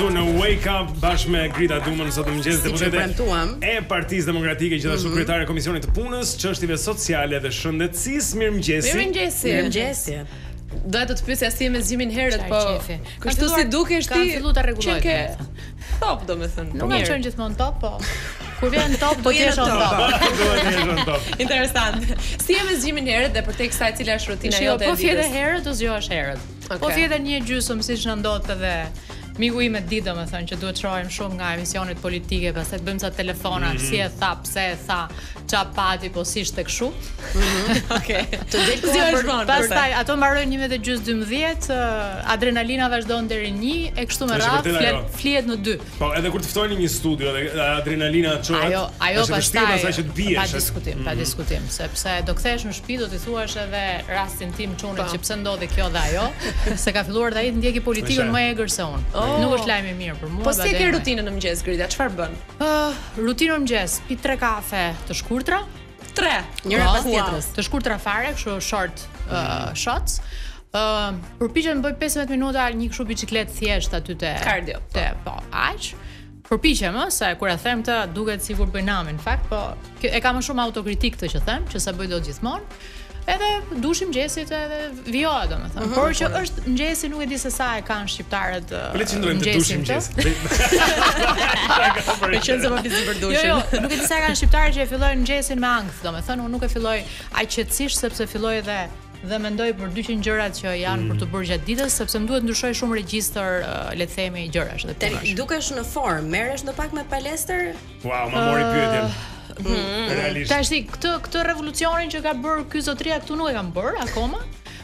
këtu në Wake Up bashkë me Grita Dumën sot mëngjes deputete e Partisë Demokratike, gjithashtu kryetare e Komisionit të Punës, Çështjeve Sociale dhe Shëndetësisë. Mirëmëngjes. Doja të pyesja si me zgjimin herët, po kështu si dukesh ti? Kam filluar ta rregulloj. Top, domethënë. Nuk kam qenë gjithmonë top, po kur vjen top do të jesh on top. Interesant. Si me zgjimin herët dhe përtej kësaj cila është rutina jote e ditës? Po fjetë herët do zgjohesh herët. Po fjetë një gjysmë siç na ndodh edhe miku im e di domethënë që duhet shohim shumë nga emisionet politike, pastaj të bëjmë ca telefona, si e tha, pse e tha, ça pati, po si ishte kështu. Okej. Të del kohë. Pastaj ato mbarojnë 11:12, adrenalina vazhdon deri 1 e kështu me radhë, flihet në 2. Po edhe kur të ftojnë një studio edhe adrenalina çohet. Ajo pastaj që të biesh. Pa diskutim, sepse do kthehesh në shtëpi do t'i thuash edhe rastin tim çunit që pse ndodhi kjo dhe ajo, se ka filluar ai të ndjeki politikën më egër se unë. Nuk është lajm i mirë për mua. Po si e ke rutinën në mëngjes, Grita? Çfarë bën? Rutina në mëngjes, pi 3 kafe të shkurtra. 3, njëra pas tjetrës. Të shkurtra fare, kështu short shots. Përpiqem të bëj 15 minuta një kështu biçikletë thjesht aty te cardio. Po, aq. Përpiqem, se kur e them këtë duket sikur bëj namin, në fakt, po e kam më shumë autokritik këtë që them, që sa bëj dot gjithmonë. Edhe dushi mëngjesit edhe vjoa domethënë. Por që është mëngjesi nuk e di se sa e kanë shqiptarët mëngjesin. Me qenë se më pisi për dushin. Jo, nuk e di sa kanë shqiptarët që e fillojnë mëngjesin me ankth, domethënë unë nuk e filloj aq qetësisht sepse filloj dhe mendoj për 200 gjërat që janë për të bërë gjatë ditës, sepse më duhet ndryshoj shumë regjistër, le të themi, gjërash dhe punash. Dukesh në formë, merresh ndo pak me palestër? Wow, më mori pyetjen. Realisht. Tash këtë revolucionin që ka bërë ky zotria këtu nuk e kam bërë akoma.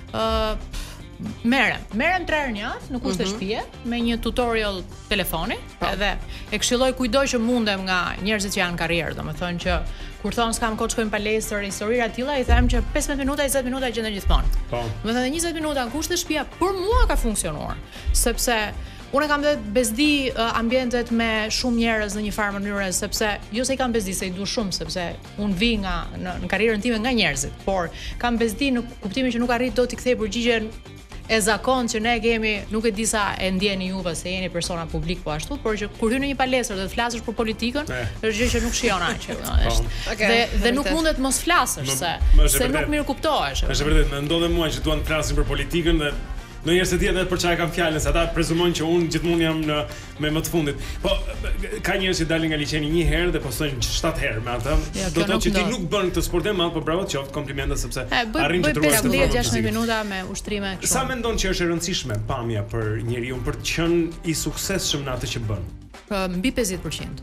Merrem 3 herë në javë në kushte shtëpie me një tutorial telefoni, edhe e këshilloj kujdo që mundem nga njerëzit që janë karrierë, domethënë që kur thon s'kam kohë të shkojmë palestër, historira të tilla, i them që 15 minuta, 20 minuta gjenden gjithmonë. Po. Domethënë 20 minuta në kushte shtëpia për mua ka funksionuar, sepse unë kam dhe bezdi ambientet me shumë njerëz në një farë mënyrë, sepse jo se i kam bezdi se i du shumë, sepse unë vi në karrierën time nga njerëzit, por kam bezdi në kuptimin që nuk arrit do t'i kthej përgjigjen e zakon që ne kemi, nuk e di sa e ndjeni juve se jeni persona publik po ashtu, por që kur hyn në një palestër dhe të flasësh për politikën, është gjë që nuk shijon aq, dhe nuk mundet mos flasësh se nuk mirë kuptohesh. Është vërtet, më ndodhe mua që duan të flasin për politikën dhe ndonjëherë se di edhe për çfarë kam fjalën, se ata prezumojnë që unë gjithmonë jam me më të fundit. Po ka njerëz që dalin nga liçeni një herë dhe postojnë 7 herë me atë. Do të thotë që ti nuk bën këtë sport e madh, po bravo qoftë, komplimente sepse arrin që të ruash 15-16 minuta me ushtrime kështu. Sa mendon që është e rëndësishme pamja për njeriu për të qenë i suksesshëm në atë që bën? Mbi 50%.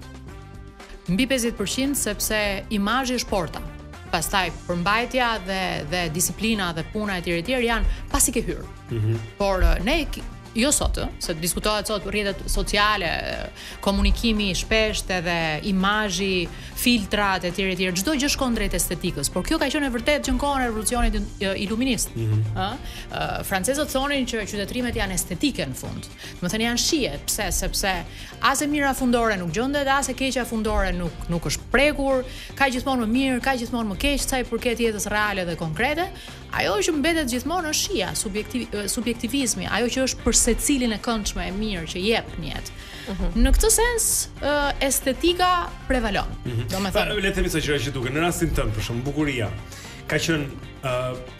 Mbi 50% sepse imazhi është porta. Pastaj përmbajtja dhe disiplina dhe puna e tjerë janë pasi ke hyrë. Por ne jo sot, se diskutohet sot rrjetet sociale, komunikimi i shpeshtë edhe imazhi, filtrat e tjerë, çdo gjë shkon drejt estetikës, por kjo ka qenë vërtet që në kohën e revolucionit iluminist. Francezët thonin që qytetrimet janë estetike në fund. Domethënë janë shije, pse? Sepse as e mira fundore nuk gjendet, as e keqja fundore nuk është prekur, ka gjithmonë më mirë, ka gjithmonë më keq sa i përket jetës reale dhe konkrete. Ajo që mbetet gjithmonë është shija, subjektivizmi, ajo që është për secilin e këndshme e mirë që jep në jetë. Në këtë sens, estetika prevalon. Le të themi sa gjëra që duken. Në rastin tënd, për shembull, bukuria ka qenë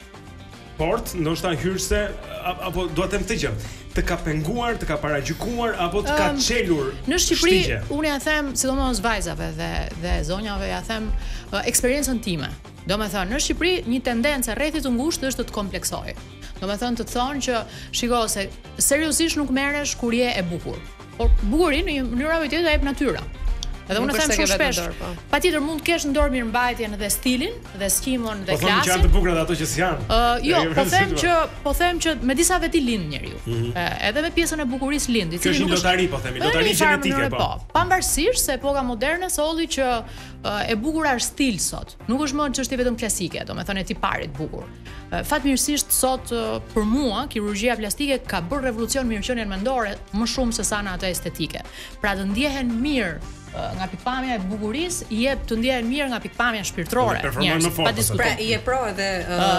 port, ndoshta hyrëse, apo dua të them këtë gjë, të ka penguar, të ka paragjykuar apo të ka çelur. Në Shqipëri, unë ja them, sidomos vajzave dhe zonjave, ja them eksperiencën time. Domethënë, në Shqipëri një tendencë rrethit të ngushtë është të kompleksoj. Domethënë të thonë që shiko se seriozisht nuk merresh kur je e bukur. Por bukurin në një mënyrë apo tjetër e jep natyra. Edhe unë them shumë shpesh, patjetër mund të kesh në dorë mirëmbajtjen dhe stilin dhe skimon dhe klasin. Po thonë që janë të bukura ato që s'janë. Jo, po them që me disa veti lind njeriu. Edhe me pjesën e bukurisë lind, i cili nuk është lotari, po themi, lotari gjenetike po. Pavarësisht se epoka moderne solli që e bukura është stil sot. Nuk është më çështje vetëm klasike, domethënë e tiparit bukur. Fatmirësisht sot për mua kirurgjia plastike ka bërë revolucion mirëqenien mendore më shumë se sa në atë estetike. Pra të ndjehen mirë nga pikpamja e bukurisë, jep të ndjehen mirë nga pikpamja shpirtërore. Pa diskutim. Pra i e pro edhe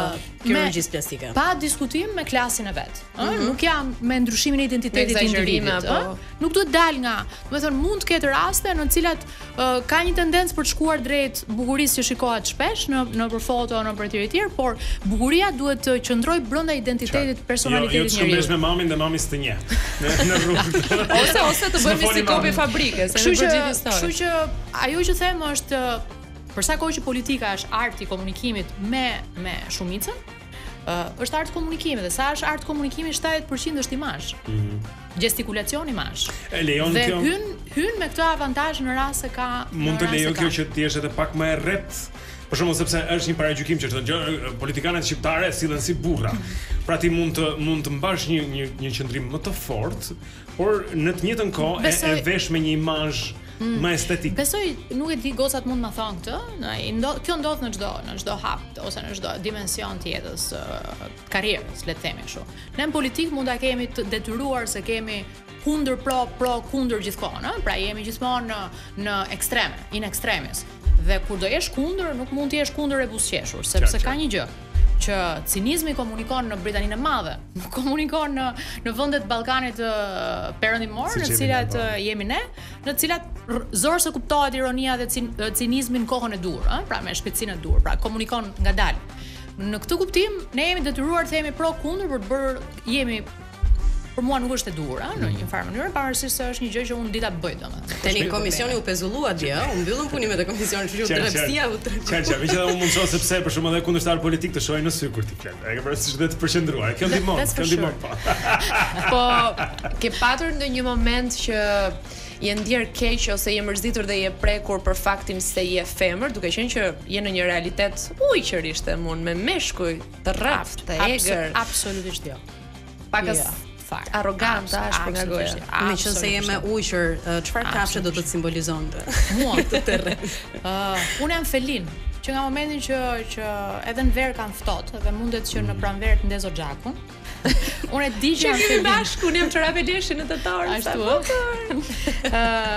kirurgjisë plastike. Pa diskutim me klasin e vet. Nuk jam me ndryshimin e identitetit të individit. Nuk duhet dal nga, do të thënë mund të ketë raste në të cilat ka një tendencë për të shkuar drejt bukurisë që shikohet shpesh në për foto, në për etj, por bukuria duhet të qëndrojë brenda identitetit, personalitetit njeriu. Jo të shkëmbesh me mamin dhe mami s'të njeh. Në rrugë. Ose të bëjmë si kopi fabrike, se në përgjithësi histori. Kështu që ajo që them është për sa kohë që politika është arti i komunikimit me shumicën, është art komunikimi dhe sa është art komunikimi 70% është imazh. Gestikulacion imazh. Lejon kjo. Dhe hyn me këtë avantazh në rast se ka mund të lejo kjo që ti jesh edhe pak më e rrept. Për shembull sepse është një paragjykim që thonë politikanët shqiptarë sillen si burra. Pra ti mund të mbash një qendrim më të fortë, por në të njëjtën kohë e vesh me një imazh më estetik. Besoj, nuk e di gocat mund ma thonë këtë, kjo ndodh në çdo hap ose në çdo dimension të jetës, karrierës, le të themi kështu. Ne në politikë mund ta kemi të detyruar se kemi kundër pro kundër gjithkohon, pra jemi gjithmonë në ekstreme, in extremis. Dhe kur do jesh kundër, nuk mund të jesh kundër e buzëqeshur, sepse ka një gjë që cinizmi komunikon në Britaninë e Madhe, komunikon në vendet Ballkanit perëndimor, në të cilat jemi ne, në të cilat zor se kuptohet ironia dhe cinizmi në kohën e dur, pra me shpejtësinë e dur, pra komunikon ngadalë. Në këtë kuptim ne jemi detyruar të themi pro kundër për të bërë jemi për mua nuk është e duhur, në një farë mënyrë, pavarësisht se është një gjë që unë dita bëj domethënë. Tani komisioni u pezullua dje, u mbyllën punimet e komisionit, kështu që drejtësia u tregon. Çfarë, megjithatë unë mund të shoh sepse për shkakun edhe kundërshtar politik të shohin në sy kur ti flet. E ke parasysh vetë të përqendruar. Kjo ndihmon pa. Po, ke patur ndonjë moment që je ndier keq ose je mërzitur dhe je prekur për faktin se je femër, duke qenë që je në një realitet ujqërisht e mund me meshkuj të rraftë, të egër. Absolutisht jo. Pakas arrogante është nga goja. Meqense je me ujqër, çfarë kafshë do të të simbolizonte? Mua të terren. Unë jam felin, që nga momentin që edhe në verë kanë ftohtë dhe mundet që në pranverë të ndez xhakun. Unë e di që jam felin. Bashku unë jam çorape leshi në tetor. Ashtu.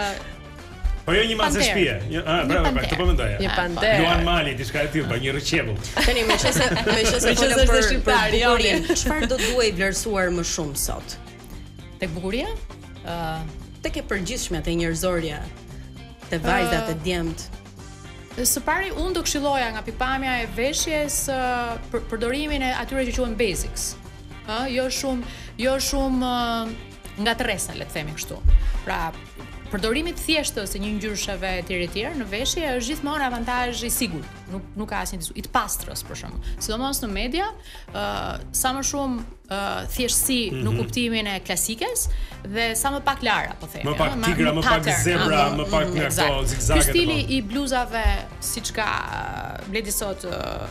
Po jo një macë shtëpie. Bravo, të po mendoja. Një pander. Luan Mali, diçka e tillë, një rrëqebull. Tani meqense folëm për shqiptarinë, çfarë do duhej vlerësuar më shumë sot? Tek bukuria? Tek e përgjithshme te njerëzorja, te vajzat e djemt. Së pari unë do këshilloja nga pikpamja e veshjes përdorimin e atyre që quhen basics. Jo shumë nga tresa, le të themi kështu. Pra përdorimi i thjeshtë ose një ngjyrshave etj në veshje është gjithmonë avantazh i sigurt. Nuk ka asnjë diskutim. I të pastrës për shembull. Sidomos në media, sa më shumë thjeshtësi në kuptimin e klasikës dhe sa më pak lara, po themi. Më pak tigra, më pak zebra, më pak nga ato zigzage. Ky stili i bluzave siç ka bledi sot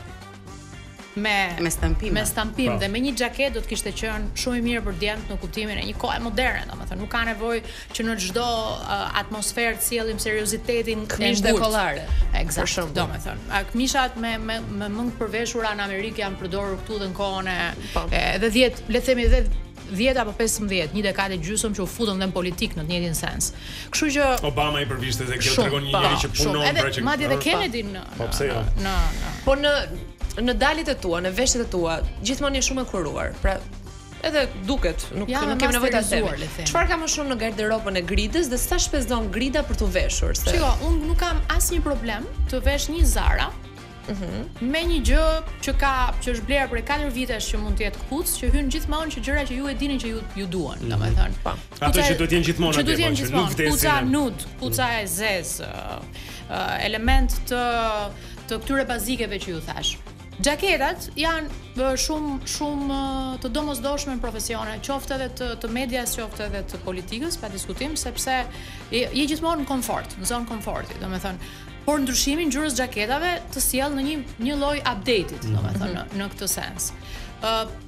me stampim dhe me një xhaketë do të kishte qenë shumë i mirë për djemt në kuptimin e një kohe moderne, domethënë nuk ka nevojë që në çdo atmosferë të sjellim seriozitetin e këmishë dekollare. Eksakt, domethënë. Këmishat me mëngë përveshura në Amerikë janë përdorur këtu dhe në kohën edhe 10, le të themi edhe 10 apo 15, një dekadë gjysmë që u futën dhe në politikë në të njëjtin sens. Kështu që Obama i përvishte dhe kjo tregon një njeri që punon pra që madje edhe Kennedy Po në dalit e tua, në veshjet e tua, gjithmonë je shumë e kuruar. Pra, edhe duket, nuk kemi nevojë ta themi. Çfarë ka më shumë në garderobën e gridës dhe sa shpenzon grida për të veshur? Shiko, unë nuk kam asnjë problem të vesh një Zara. Me një gjë që është bler për 4 vitesh që mund të jetë kpucë, që hyn gjithmonë që gjëra që ju e dini që ju duan, domethënë. Ato që duhet të jenë gjithmonë aty, që nuk vdesin. Kpuca nude, kpuca e zezë, element të këtyre bazikeve që ju thash. Xhaketat janë shumë të domosdoshme në profesione, qoftë edhe të medias, qoftë edhe të politikës, pa diskutim, sepse je gjithmonë në komfort, në zonë komforti, domethënë. Por ndryshimi i ngjyrës xhaketave të sjell në një lloj update-it, domethënë në këtë sens.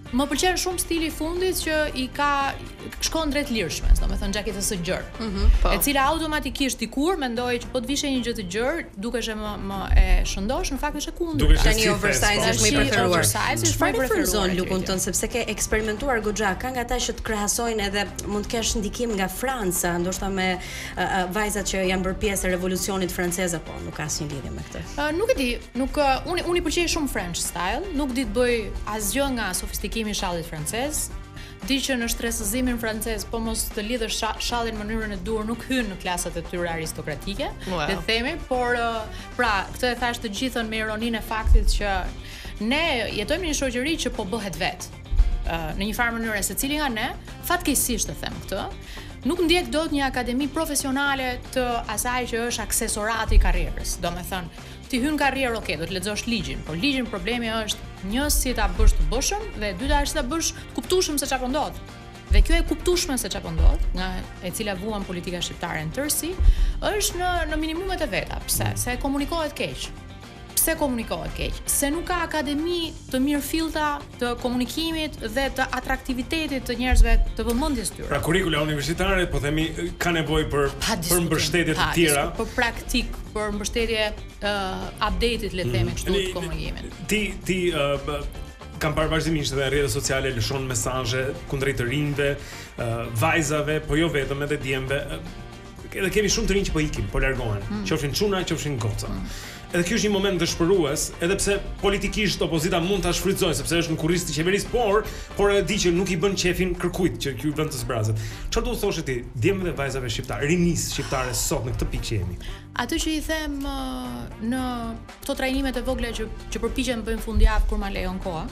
Më pëlqen shumë stili i fundit që i ka shkon drejt lirshmes, domethënë xhaketës së gjerë. E cila automatikisht dikur mendoj që po të vishe një gjë të gjerë, dukesh më e shëndosh, në fakt është e kundërta. Tani oversize është më i preferuar. Çfarë preferon lukun tën sepse ke eksperimentuar goxha, ka nga ata që të krahasojnë edhe mund të kesh ndikim nga Franca, ndoshta me vajzat që janë bërë pjesë e revolucionit francez apo nuk ka asnjë lidhje me këtë. Nuk e di, unë i pëlqej shumë French style, nuk di të bëj asgjë nga sofistikimi i shallit francez. Di që në shtresëzimin francez, po mos të lidhësh shallin në mënyrën e dur, nuk hyn në klasat e tyre aristokratike, le të themi, por pra, këtë e thash të gjithën me ironinë e faktit që ne jetojmë në një shoqëri që po bëhet vetë. Në një farë mënyrë secili nga ne, fatkeqësisht e them këtë, nuk ndjek dot një akademi profesionale të asaj që është aksesorati i karrierës. Domethënë, ti hyn karrierë, okay, do të lexosh ligjin, por ligjin problemi është një si ta bësh të bëshëm dhe dyta është ta bësh të kuptueshëm se çfarë po ndodh. Dhe kjo e kuptueshme se çfarë po ndodh, nga e cila vuan politika shqiptare në tërësi, është në minimumet e veta. Pse? Se komunikohet keq. Pse komunikohet keq? Se nuk ka akademi të mirëfillta të komunikimit dhe të atraktivitetit të njerëzve të vëmendjes tyre. Pra kurrikula universitare, po themi, ka nevojë për mbështetje të tjera, për praktik, për mbështetje update-it, le të themi kështu, të komunikimit. Ti kam parë vazhdimisht edhe në rrjetet sociale lëshon mesazhe kundrejt të rinjve, vajzave, po jo vetëm edhe djemve. Edhe kemi shumë të rinj që po ikin, po largohen, qofshin çuna, qofshin goca. Edhe kjo është një moment dëshpërues, edhe pse politikisht opozita mund ta shfrytëzojë sepse është në kurriz të qeverisë, por e di që nuk i bën qefin kërkujt që ky vend të zbrazet. Çfarë do të thoshe ti djemve dhe vajzave shqiptare, rinis shqiptare sot në këtë pikë që jemi? Atë që i them në këto trajnimet e vogla që përpiqem bëjmë fundjavë kur ma lejon koha.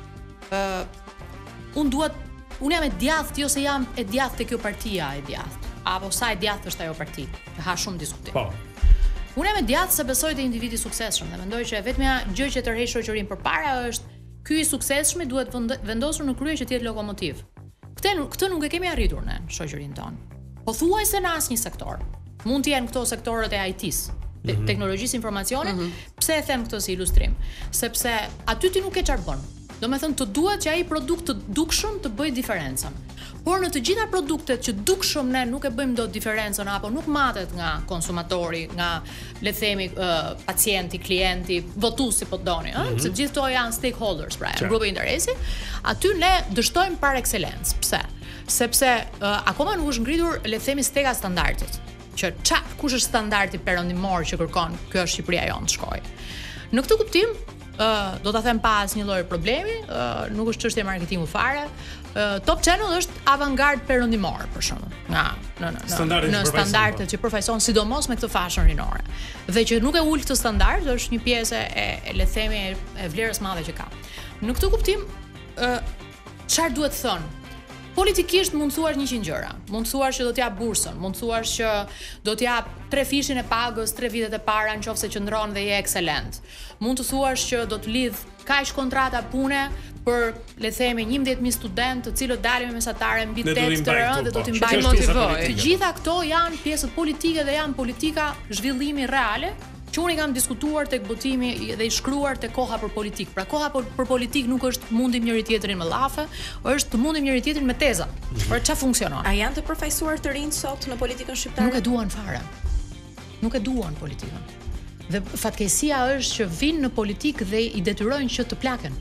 Unë jam e djathtë, jo se jam e djathtë te kjo partia e djathtë, apo sa e djathtë është ajo parti. Ha shumë diskutim. Po. Unë jam e djathtë se besoj te individi suksesshëm dhe mendoj që vetmja gjë që tërheq shoqërinë përpara është ky i suksesshëm duhet vendosur në krye që të jetë lokomotiv. Këtë nuk e kemi arritur në shoqërinë tonë. Pothuajse në asnjë sektor. Mund të jenë këto sektorët e IT-s, teknologjisë informacionit. Pse e them këtë si ilustrim? Sepse aty ti nuk e çfarë bën. Domethënë të duhet që ai produkt të dukshëm të bëjë diferencën. Por në të gjitha produktet që dukshëm ne nuk e bëjmë dot diferencën apo nuk matet nga konsumatori, nga le të themi pacienti, klienti, votuesi po doni, se gjithë këto janë stakeholders, pra, grupe interesi, aty ne dështojmë par excellence. Pse? Sepse akoma nuk është ngritur le të themi stega standardit. Që kush është standardi perëndimor që kërkon kjo është Shqipëria jonë të shkojë. Në këtë kuptim do ta them pa asnjë lloj problemi, nuk është çështje marketingu fare. Top Channel është avangard perëndimor për shembull, në standardet që përfaqëson sidomos me këtë fashën rinore. Dhe që nuk e ul këtë standard është një pjesë e le të themi e vlerës madhe që ka. Në këtë kuptim, çfarë duhet thënë? Politikisht mund thuash 100 gjëra. Mund thuash që do t'jap bursën, mund thuash që do t'jap 3 fishin e pagës 3 vitet e para nëse qëndron dhe je ekselent. Mund të thuash që do të lidh kaq kontrata pune për le të themi 11000 studentë, të cilët dalin me mesatare mbi 8 të rëndë dhe do t'i mbajnë motivoj. Të gjitha këto janë pjesë politike dhe janë politika zhvillimi reale. Që unë i kam diskutuar tek botimi dhe i shkruar tek koha për politik. Pra koha për politik nuk është mundim njëri tjetrin me llafe, është të mundim njëri tjetrin me teza. Por çfarë funksionon? A janë të përfaqësuar të rinj sot në politikën shqiptare? Nuk e duan fare. Nuk e duan politikën. Dhe fatkeqësia është që vinë në politikë dhe i detyrojnë që të plaken.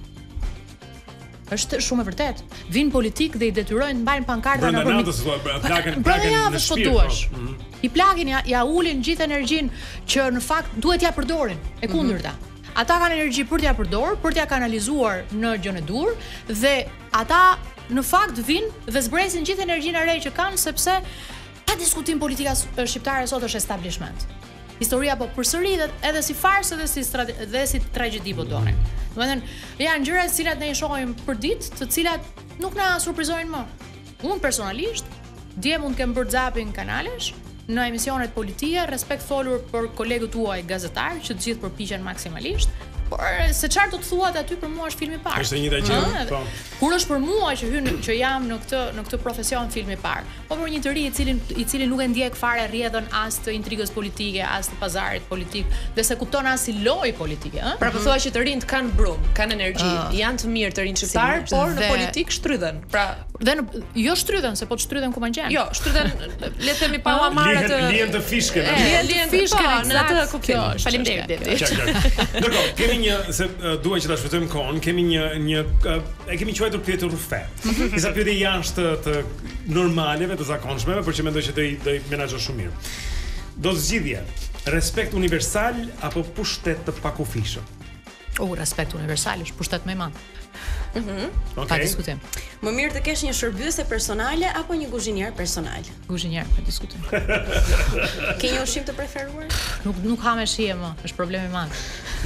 Është shumë e vërtet. Vinë politik dhe i detyrojnë të mbajnë pankarta në plaken në shpirt. I plakin ja ulin gjithë energjinë që në fakt duhet ja përdorin, e kundërta. Ata kanë energji për t'ja përdorur, për t'ja kanalizuar në gjën e dur dhe ata në fakt vinë dhe zbresin gjithë energjinë e re që kanë sepse pa diskutim politika shqiptare sot është establishment. Historia po përsëritet edhe si farsë dhe si tragjedi po doni. Domethënë, janë gjëra të cilat ne i shohim për ditë, të cilat nuk na surprizojnë më. Unë personalisht dje mund të kem bërë zapin kanalesh në emisionet politike, respekt folur për kolegët tuaj gazetar që të gjithë përpiqen maksimalisht, Por se çfarë do të thuat aty për mua është filmi i parë. Është e njëjta gjë, po. Kur është për mua që që jam në këtë profesion filmi i parë. Po për një të ri i cili nuk e ndjek fare rrjedhën as të intrigës politike, as të pazarit politik, dhe se kupton as si lojë politike, ëh? Pra po thua që të rinjt kanë brum, kanë energji, janë të mirë të rinjt shqiptar, por në politik shtrydhen. Pra jo shtrydhen, se po të shtrydhen ku kanë qenë. Jo, shtrydhen, le të themi pa marrë të lihen të fishkën. Lihen të fishkën në atë kuptim. Faleminderit. Ndërkohë, kemi një se duaj që ta shfrytëzojmë kohën, kemi një e kemi quajtur pyetje rrufe. Disa pyetje jashtë të normaleve, të zakonshmeve, por që mendoj që do i menaxhosh shumë mirë. Do zgjidhje respekt universal apo pushtet të pakufishëm? Respekt universal është pushtet më i madh. Pa diskutim. Më mirë të kesh një shërbëse personale apo një kuzhinier personal? Kuzhinier, pa diskutim. Ke një ushqim të preferuar? Nuk ha me shije më, është problem i madh.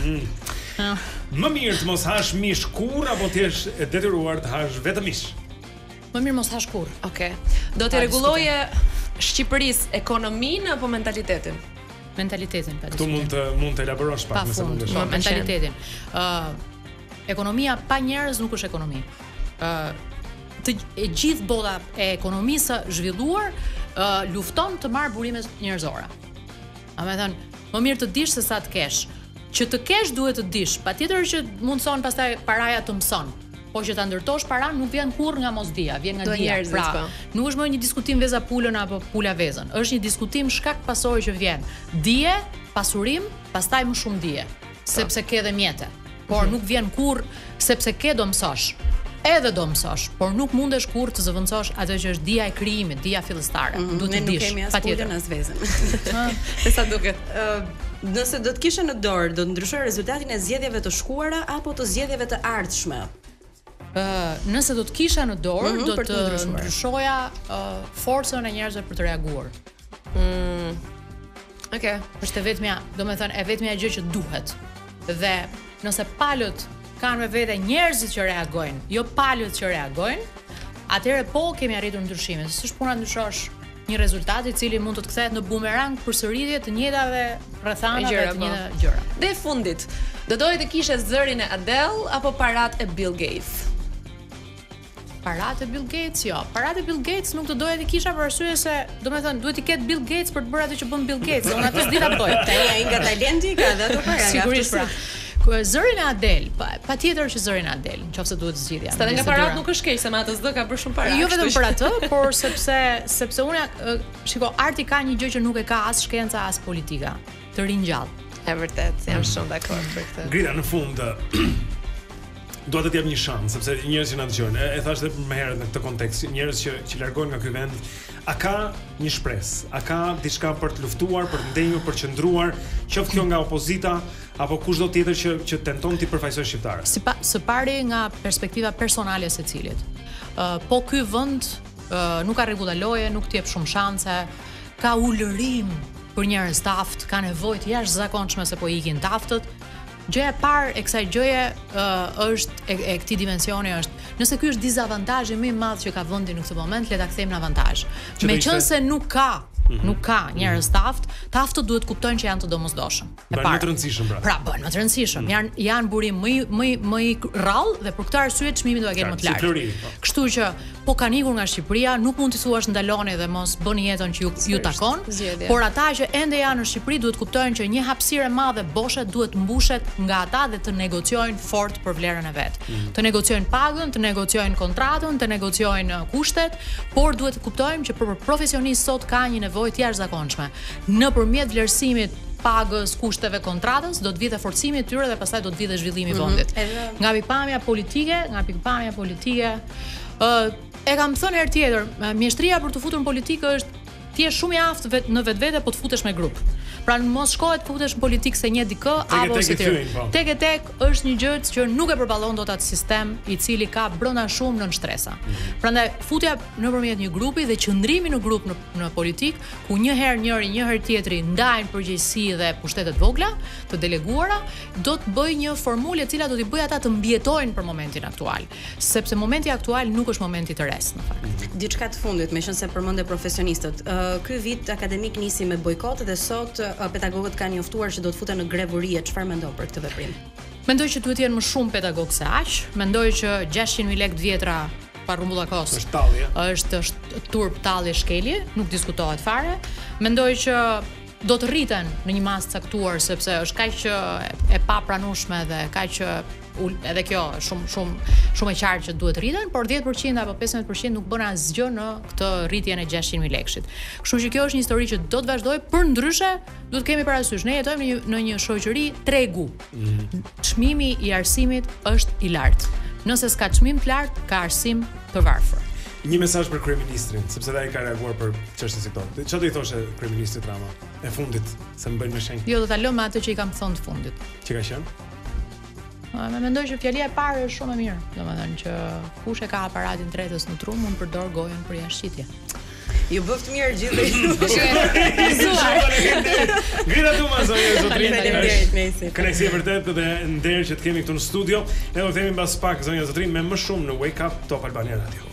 Më mirë të mos hash mish kurrë apo të jesh e detyruar të hash vetëm mish? Më mirë mos hash kurrë. Okej. Do të rregulloje Shqipërisë ekonominë apo mentalitetin? Mentalitetin, pa diskutim. Tu mund të elaborosh pak nëse mundesh. Mentalitetin. Ekonomia pa njerëz nuk është ekonomi. E gjithë bota e ekonomisë zhvilluar lufton të marrë burimet njerëzore. Domethënë, më mirë të dish se sa të kesh. Që të kesh duhet të dish. Patjetër që mundson pastaj paraja të mëson. Po që ta ndërtosh para nuk vjen kurrë nga mosdia, vjen nga dia. Pra, nuk është më një diskutim veza pulën apo pula vezën. Është një diskutim shkak pasojë që vjen. Dije, pasurim, pastaj më shumë dije, sepse ke dhe mjete. Por nuk vjen kurrë sepse ke do mësosh. Edhe do mësosh, por nuk mundesh kurrë të zëvendësosh atë që është dia e krijimit, dia fillestare. Duhet të dish. Ne nuk kemi as pulën as vezën. Se sa duket. Nëse do të kishe në dorë, do të ndryshoj rezultatin e zgjedhjeve të shkuara apo të zgjedhjeve të ardhshme? Nëse do të kisha në dorë, do të ndryshoja forcën e njerëzve për të reaguar. Okej. Është vetmja, domethënë e vetmja gjë që duhet. Dhe nëse palët kanë me vete njerëzit që reagojnë, jo palët që reagojnë, atëherë po kemi arritur ndryshimin. S'është puna të ndryshosh një rezultat i cili mund të kthehet në bumerang përsëritje të njëjtave rrethana dhe të njëjta gjëra. Dhe fundit, do doje të kishe zërin e Adele apo parat e Bill Gates? Parat e Bill Gates, jo. Parat e Bill Gates nuk të doja të kisha për arsye se, domethënë, duhet i ketë Bill Gates për të bërë atë që bën Bill Gates. Unë atë s'di ta bëj. Ai nga talenti ka dhe ato para. Sigurisht pra. Zërin e Adele, patjetër që zërin e Adele, nëse duhet zgjidhja. Sta nga parat nuk është keq se me atë s'do ka bërë shumë para. Jo vetëm për atë, por sepse unë shiko, arti ka një gjë që nuk e ka as shkenca as politika, të ringjall. E vërtet, jam shumë dakord për këtë. Grita në fund dua të jap një shans, sepse njerëzit që na dëgjojnë, e thash edhe më herët në këtë kontekst, njerëz që largohen nga ky vend, a ka një shpresë, a ka diçka për të luftuar, për të ndenjur, për të qëndruar, qoftë kjo nga opozita apo kushdo tjetër që tenton të përfaqësojë shqiptarët? Së pari nga perspektiva personale e secilit. Po ky vend nuk ka rregulla loje, nuk t'i jep shumë shanse, ka ulërim për njerëz të aftë, ka nevojë të jashtëzakonshme se po ikin të aftët. Gjëja e parë e kësaj gjëje është e këtij dimensioni është, nëse ky është dizavantazhi më i madh që ka vendi në këtë moment, le ta kthejmë në avantazh. Meqense nuk ka njerëz të aftët duhet kuptojnë që janë të domosdoshëm. Bën më të rëndësishëm pra. Pra bën më të rëndësishëm. Janë burim më i rrallë dhe për këtë arsye çmimi do ta kenë më të lartë. Kështu që po kanë ikur nga Shqipëria, nuk mund t'i thuash ndaloni dhe mos bëni jetën që ju takon, por ata që ende janë në Shqipëri duhet kuptojnë që një hapësirë e madhe boshe duhet mbushet nga ata dhe të negociojnë fort për vlerën e vet. Të negociojnë pagën, të negociojnë kontratën, të negociojnë kushtet, por duhet të kuptojmë që për profesionistë sot ka një nevojë të jashtëzakonshme. Nëpërmjet vlerësimit pagës, kushteve, kontratës, do të vijë forcimi i tyre dhe pastaj do të vijë zhvillimi i vendit. Nga pikpamja politike, e kam thënë herë tjetër, mjeshtria për të futur në politikë është ti je shumë i aftë në vetvete po të futesh me grup. Pra mos shkohet të futesh në politikë se një dikë apo si ti. Tek është një gjë që nuk e përballon dot atë sistem i cili ka brenda shumë nën shtresa. Prandaj futja nëpërmjet një grupi dhe qëndrimi në grup në politikë ku një herë njëri, një herë tjetri ndajnë përgjegjësi dhe pushtete të vogla, të deleguara, do të bëj një formulë e cila do t'i bëjë ata të mbijetojnë për momentin aktual, sepse momenti aktual nuk është momenti të rest në fakt. Diçka të fundit, meqense përmendë profesionistët. Ky vit akademik nisi me bojkot dhe sot pedagogët kanë njoftuar që do të futen në grevërie. Çfarë mendon për këtë veprim? Mendoj që duhet jenë më shumë pedagog se aq. Mendoj që 600.000 lekë vjetra pa rrumbullakos. Është tallje. Është turp tallje shkelje, nuk diskutohet fare. Mendoj që do të rriten në një masë caktuar sepse është kaq e papranueshme dhe kaq edhe kjo shumë e qartë që duhet rriten, por 10% apo 15% nuk bën asgjë në këtë rritjen e 600.000 lekëshit. Kështu që kjo është një histori që do të vazhdojë, përndryshe duhet kemi parasysh, ne jetojmë në një shoqëri tregu. Çmimi i arsimit është i lartë. Nëse s'ka çmim të lartë, ka arsim të varfër. Një mesazh për kryeministrin, sepse ai ka reaguar për çështën si këto. Çfarë do i thoshe kryeministrit Rama e fundit, se më bëjnë me shenjë? Jo, do ta lëm me atë që i kam thënë të fundit. Që ka qenë? Më mendoj që fjalia e parë është shumë e mirë. Domethënë që kush e ka aparatin tretës në trum mund përdor gojën për jashtëqitje. Ju bëft mirë gjithë ju. Grita Duma zonja Zotrin. Faleminderit Mesi. Kënaqësi vërtet dhe nder që të kemi këtu në studio. Ne do të themi mbas pak zonja Zotrin me më shumë në Wake Up Top Albania Radio.